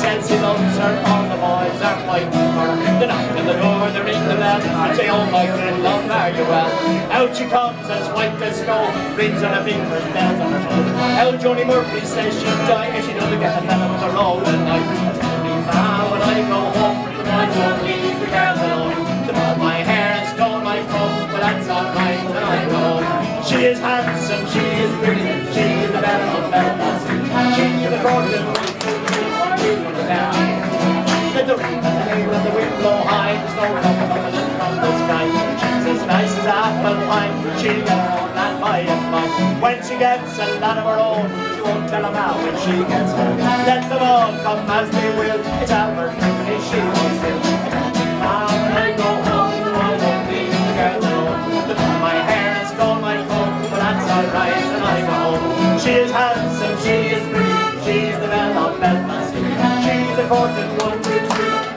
says he loves her, all the boys are fighting for her. They knock on the door, they ring the bell, and say, oh my good love, are you well? Out she comes as white as snow, rings on her fingers, bells on her toes. How Johnny Murphy says she'll die if she doesn't get the fella with the roll. And I tell me now when I go home, the boys won't leave the girls alone. To pull my hair and stole my comb, but that's alright when I go home. She is handsome, she is pretty, she is the belle of Belfast. She is the golden one from the town. Let the rain and the hail and the wind blow high, the snow coming from the sky. She's as nice as apple pie, she'll get her own land by and by. When she gets a lot of her own, she won't tell them how when she gets home. Let them all come as they will, it's our company she wants to. Now when I go home, I won't leave the girls alone. To pull my hair and stole my comb, but that's alright when I go home. She is handsome, she is pretty, she's the belle of Belfast. She's a courted 1, 2, 3.